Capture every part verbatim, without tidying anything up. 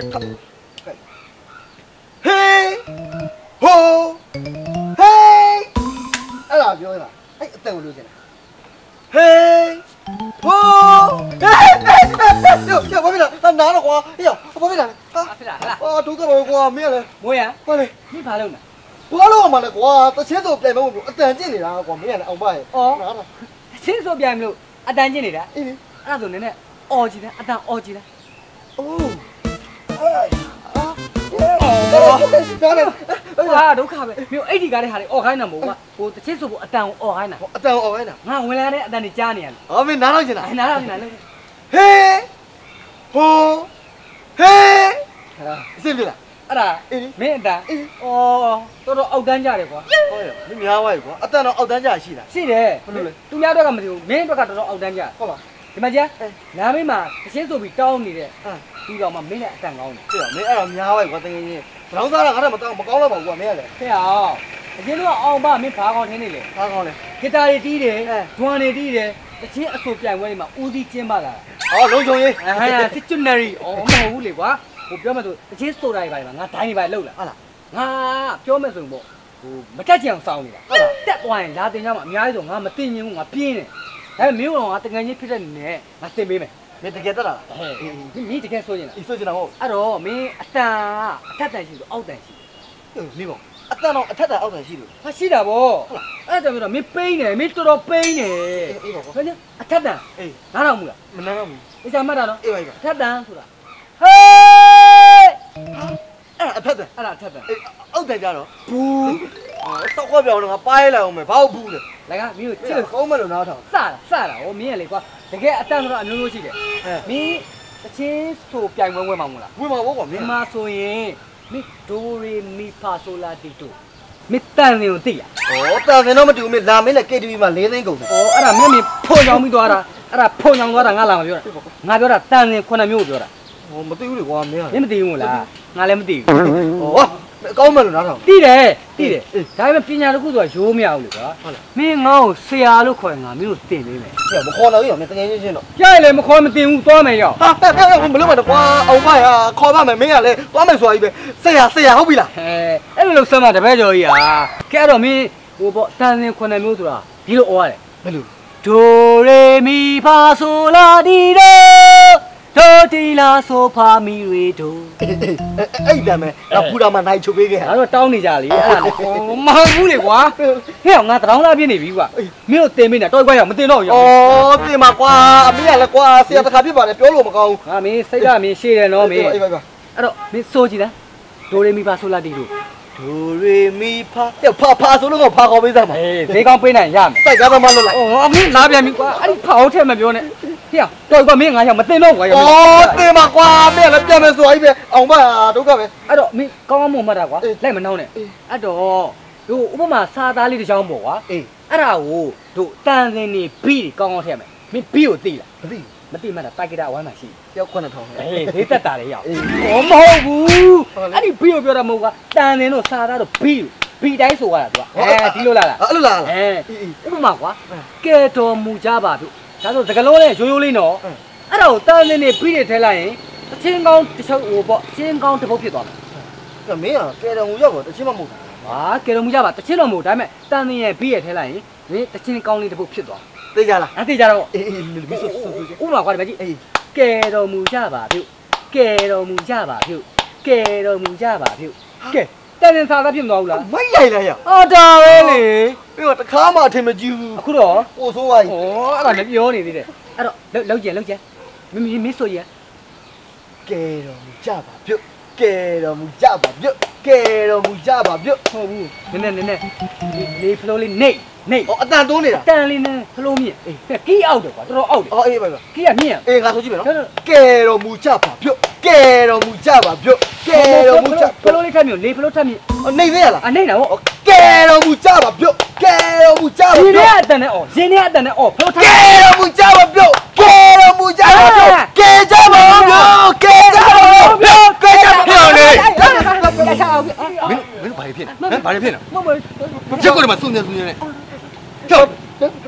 Hey, ho, hey. Ai làပြောနေတာအဲ့အတန်ကိုလို့ချင်တာ Hey, ho. Yo, yo,ဘာဖြစ်လဲနားတော့ကွာဟေ့ရဘာဖြစ်လဲဟာဖြစ်လားဟလားအော်ဒုက္ခပဲကွာမင်းကလည်းမွေးရဘာလဲမင်းဘာလုပ်နေဘာလို့မှလဲကွာတချင်းဆိုပြန်မလို့အတန်ကျင့်နေတာကွာမင်းကလည်းအောင်ပါရဲ့အော်နားတော့ချင်းဆိုပြန်မလို့အတန်ကျင့်နေတာအေးအဲ့ဒါဆိုနည်းနည်းအော်ကြည့်တယ်အတန်အော်ကြည့်တယ်အိုးအေးအော်ဟာဒုက္ခပဲမြို့အဲ့ဒီကားတဲ့ဟာတွေအော်ခိုင်းတာမဟုတ်ကွာဟိုတချင်းဆိုဖို့အတန်ကိုအော်ခိုင်းတာအတန်အော်ခိုင်းတာငါဝင်လာတဲ့အတန်တွေကြားနေရတယ်ဟောမင်းနားတော့ချင်တာနားတော့ချင်တာလို့ Hey, ho, hey. အစ်ပြလားအဲ့ဒါမင်းအတန်အော်တော်တော်အောက်တန်းကြတယ်ကွာဟုတ်ရမင်းများသွားပြီကွာအတန်တော့အောက်တန်းကြရှိလားရှိတယ်ဘယ်လိုလဲသူများတော့ကမသိဘူးမင်းတော့ကတော်တော်အောက်တန်းကြဟုတ်ပါဒီမှာကြားနားမင်းမှာတချင်းဆိုပြီးတောင်းနေတဲ့သူတော်မှမင်းနဲ့အတန်ကောင်းတယ်ပြမင်းအဲ့တော့များသွားပြီကွာတကယ်ကြီးဘလောင်းစားတာငါတော့မတောင်းမကောင်းတော့ပါဘူးကွာမင်းကလည်းဖဲအောင်အရင်တော့အောင်ပါမင်းဘာကောင်းထင်းနေလေဘာကောင်းလဲဂီတာတွေတီးတယ်ဒွမ်တွေတီးတယ်တချင်းအဆိုပြိုင်ပွဲတွေမှာဦးစီးကျင်းပလာတာအော်လုံးချုံရေးဟာ dictionary အော်မဟုတ်ဘူးလေကွာဟိုပြောမှဆိုတချင်းဆိုတာတွေပါမှာငါဒိုင်းတွေပါလှုပ်လာဟုတ်လားငါပြောမှဆိုရင်ပေါ့ဟိုမတက်ကြအောင်စောင်းနေတာဟုတ်လားတက်သွားရင်လာတင်ကြမှာအများကြီးဆိုငါမတင်ရင်ဘူးငါပြင်းတယ်ဒါပေမဲ့မင်းတို့ကတကယ်ကြီးဖြစ်တဲ့နေနဲ့ငါတင်ပေးမယ်မင်းတကယ်တက်လာလားဟဲ့မင်းတကယ်ဆိုရင်လားအေးဆိုချင်တာဟုတ်အဲ့တော့မင်းအတန်အထက်တန်ရှိလို့အောက်တန်ရှိတယ်မင်းပေါ့အတန်တော့အထက်တန်အောက်တန်ရှိလို့ဟာရှိတာပေါ့ဟုတ်လားအဲ့ဒါကြောင့်ပြောတော့မင်းပိန်းတယ်မင်းတော်တော်ပိန်းတယ်အေးပါကွာဟဲ့အထက်တန်အေးနားတော့မူလားမနားတော့ဘူးအချာမှတ်တာနော်အေးပါအေးပါအထက်တန်ဆိုတာဟေးအဲ့အထက်တန်အဲ့ဒါအထက်တန်အေးအောက်တန်ကြတော့ဘူးစောက်ခွက်ပြောင်းတော့ငါပါးလိုက်အောင်မယ်ဘာလို့ဘူးလဲလည်းကမင်းကိုချစ်လို့ကောင်းမလို့နားထောင်စတာစတာဟိုမင်းရလေကွာတကယ်အတန်ဆိုတော့အမျိုးမျိုးရှိတယ်မင်းတချင်းဆိုပြိုင်ပွဲဝင်မှာမလားဝင်မှာပေါ့ကွာမင်းမှာဆိုရင်မင်းဒိုရီမီဖာဆိုလာတီတိုမင်းတန်နေကိုသိရဩတန်နေတော့မတူဘူးမင်းလာမင်းနဲ့ K T V မှာ၄သိန်းကုန်တယ်ဩအဲ့ဒါမင်းမင်းဖုန်ချောင်းပြီးသွားတာအဲ့ဒါဖုန်ချောင်းသွားတာငါလာမပြောတာငါပြောတာတန်နေခုနှစ်မျိုးပြောတာဟောမသိဘူးလေကွာမင်းကမင်းမသိဘူးလားငါလည်းမသိဘူးဩကောင်းမလို့နားထောင်သိတယ်သိတယ်ဒါပေမဲ့ပညာတစ်ခုဆိုတာရိုးမရဘူးလေကွာဟုတ်လားမင်းငါ့ကိုဆရာလို့ခေါ်ရင်ငါမင်းကိုတင်ပေးမယ်ဟဲ့မခေါ်တော့ရမင်းတကယ်ချင်းချင်းတော့ကြားရလေမခေါ်မတင်ဘူးသွားမယ်ရောက်ဟာဟဲ့ဟဲ့မလို့မတော့ကွာအောင်ပါရခေါ်ပါမယ်မင်းကလည်းသွားမယ်ဆိုတာကြီးပဲဆရာဆရာဟုတ်ပြီလားဟဲ့အဲ့လိုလို့ဆက်မှာတပည့်ကျော်ကြီးဟာကဲတော့မင်းဟိုပေါ့တန်စင်ခုနှစ်မျိုးဆိုတာဒီလိုဩရတယ်ဘယ်လိုဒိုရေမီဖာဆိုလာဒီဒိုဒိုတီလာဆိုဖာမီရီဒိုအဲ့ဒါမဲ့ငါပူတာမှနိုင်ချုပ်ပေးခဲ့ငါတို့တောင်းနေကြလေအဲ့ဒါမဟုတ်ဘူးလေကွာဟဲ့ငါတရောင်းလာပြင်းနေပြီကွာမင်းတို့တင်ပေးနေတော့ကွာရမတင်တော့ရဩတင်ပါကွာအမေကလည်းကွာဆရာတခါပြစ်ပါလေပြောလို့မကောင်းဘူးငါမင်းစိတ်ကမင်းရှေ့တယ်နော်မင်းအေးပါပါအဲ့တော့မင်းစိုးကြည့်လားဒိုရေမီဖာဆိုလာဒီဒိုဒိုရေမီဖာတဲ့ဖာဖာဆိုလို့ကဖာခေါ်ပေးစမ်းပါအေးဈေးကောင်းပေးနိုင်ရမယ်စိုက်ကြတော့မလို့လားဩအမင်းလာပြန်ပြီကွာအဲ့ဒီဖာအောင်ထက်မပြောနဲ့ဟေ့တော်ကွာမင်းငါရောက်မတင်တော့ကွာဩတင်ပါကွာမင်းလည်းပြန်မယ်ဆိုတာကြီးပဲအောင်ပါဒုက္ခပဲအဲ့တော့မင်းကောင်းကောင်းမွန်မှတ်တာကွာလိုက်မနှောင်းနဲ့အဲ့တော့တို့ဥပမာစာသားလေးတစ်ချောင်းပေါ့ကွာအေးအဲ့ဒါကိုတို့တန်စင်နေဘီကောင်းကောင်းထည့်မယ်မင်းဘီကိုသိလားမသိမသိမှတ်တာတိုက်ကြတာဝမ်းမှာရှိတယောက်ခုနှစ်ထောင်အေးဈေးသက်တာလေရောက်ဩမဟုတ်ဘူးအဲ့ဒီဘီကိုပြောတာမဟုတ်ကွာတန်စင်တို့စာသားတို့ဘီဘီတိုင်းဆိုရတာသူကအဲဒီလိုလားလားအဲ့လိုလားအဲဥပမာကွာကဲတော်မူကြပါတို့ဒါဆိုစကလုံးလေးရိုးရိုးလေးနော်အဲ့ဒါကိုတန်စင်နေပြီးနေထဲလိုက်ရင်တချင်းကောင်းတစ်ချုပ်ဟိုပေါ့ချင်းကောင်းတစ်ပုတ်ဖြစ်သွားမယ်အဲ့မင်းကကဲတော်မူရောက်တော့တချင်းမမဟုတ်ဘူးဟာကဲတော်မူကြပါတချင်းတော့မဟုတ်ဒါပေမဲ့တန်စင်ရဲ့ပြီးရထဲလိုက်ရင်မင်းတချင်းကောင်းလေးတစ်ပုတ်ဖြစ်သွားသိကြလားအဲ့သိကြတော့အေးအေးမင်းဆိုဆိုဆိုဥပမာကွာဒီမကြီးအေးကဲတော်မူကြပါပြုကဲတော်မူကြပါပြုကဲတော်မူကြပါပြုကဲတန်စင်သာသာဖြစ်မသွားဘူးလားမရိုက်လိုက်ရအော်ဒါပဲလေမင်းကတခါမှအထင်မကြီးဘူးအခုတော့ပို့ဆိုးသွားပြီဩအဲ့ဒါလည်းပြောနေသေးတယ်အဲ့တော့လောက်ကျန်လောက်ကျန်မင်းမင်းဆိုရကဲတော်မူကြပါပြုတ်ကဲတော်မူကြပါပြုတ်ကဲတော်မူကြပါပြုတ်ဟုတ်ဘူးနည်းနည်းနည်းနည်းလေးဖလိုးလေးနေနေဩအတန်တိုးနေတာတန်လေးနဲ့ဖလိုးမြင့်အေးကီးအောက်တယ်ကွာတော်တော်အောက်တယ်ဩအေးပါပါကီးကမြင့်အေးငါဆိုကြည့်မယ်နော်ကဲတော်မူကြပါပြုတ်ကဲတော်မူကြပါပြုတ်ကဲတော်မူကြဖလိုးလေးထပ်မြင့်လေးဖလိုးထပ်မြင့်နေသေးရလားအနေတာဟုတ်ကဲတော်မူကြပါပြုတ်ကဲတော်မူကြပါပြုတ်ရင်းနဲ့အတန်နဲ့ဩရင်းနဲ့အတန်နဲ့ဩဖလိုးထပ်ကဲတော်မူကြပါပြုတ်ကဲတော်မူကြပါပြုတ်ကဲကြပါပြုတ်ကဲကြပါပြုတ်ကဲကြပါပြုတ်လေရချအောင်မင်းမင်းဘာဖြစ်ဟမ်ဘာဖြစ်နေမမဖြစ်ကိုဒီမှာစုံနေစုံနေကျော်ဘာဖြစ်မှာ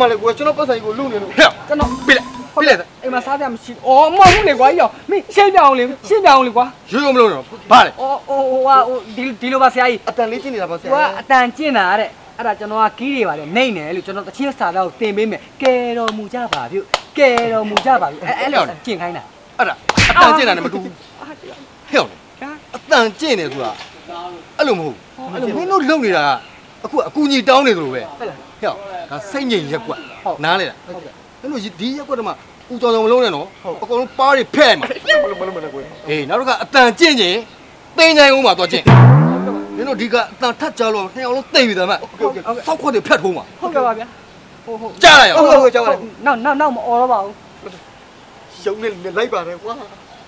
ပါလေကွာကျွန်တော်ပတ်ဆိုင်ကိုလုံနေလို့ကျွန်တော်ပြလိုက်ပြလိုက်အိမ်မှာစားကြမရှိအော်မဟုတ်လေကွာရောမင်းရှင်းပြအောင်လေရှင်းပြအောင်လေကွာရိုးရိုးမလို့တော့ဘာလဲအော်ဟိုဟိုဟာဟိုဒီဒီလိုပါဆရာကြီးအတန်လေးကျင်းနေတာပါဆရာကွာအတန်ကျင့်တာတဲ့အဲ့ဒါကျွန်တော်ကကီးတွေပါတယ်နှိမ့်တယ်လို့ကျွန်တော်တချင်းစာသားကိုတင်ပေးမယ်ကဲတော်မူကြပါပြုကဲတော်မူကြပါပြုအဲ့အဲ့လိုကျင့်ခိုင်းတာအဲ့ဒါအတန်ကျင့်တာနဲ့မတူဘူးဟဲ့အောင်အတန်ကျင့်နေဆိုတာအဲ့လိုမဟုတ်ဘူးမင်းတို့လုံနေတာအခုအကူကြီးတောင်းနေသလိုပဲဟဲ့အောင်ဒါစိတ်ငြိမ်ရက်ကွက်နားလေလားဟုတ်ကဲ့မင်းတို့ဒီရက်ကွက်တမှာဦးကြောင်ကြောင်မလုံးနဲ့နော်အကုန်လုံးပါးတွေဖဲ့မှာမလို့မလို့မလို့ကွာအေးနောက်တော့ကအတန်ကျင့်ချင်းသိန်းတိုင်းဦးမှာတော့ကျင့်မင်းတို့ဒီကအတန်ထတ်ကြလို့နှစ်အောင်လုံးသိမ့်ပြီသားမဆောက်ခွက်တွေဖြတ်ထိုးမှာဟုတ်ကဲ့ပါဗျာဟိုဟိုကြားလိုက်ရောဟုတ်ဟုတ်ကြောက်ရတယ်နောက်နောက်နောက်မអော်တော့ပါဘူးရုံနေနေလိုက်ပါတယ်ကွာ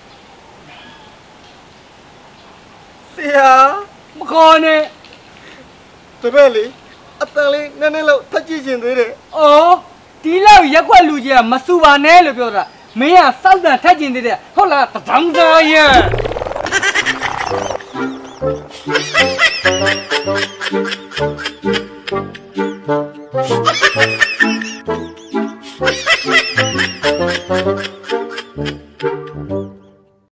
ဆရာမခေါ်နဲ့တပည့်လေအတန်လေးနည်းနည်းလောက်ထက်ကြည့်ရှင်သေးတယ်အော်ဒီလောက်ရက်ွက်လူကြီးကမစူပါနဲ့လို့ပြောတာမင်းကစောက်တန်ထက်ကျင်သေးတယ်ဟုတ်လားတံစားရဲ့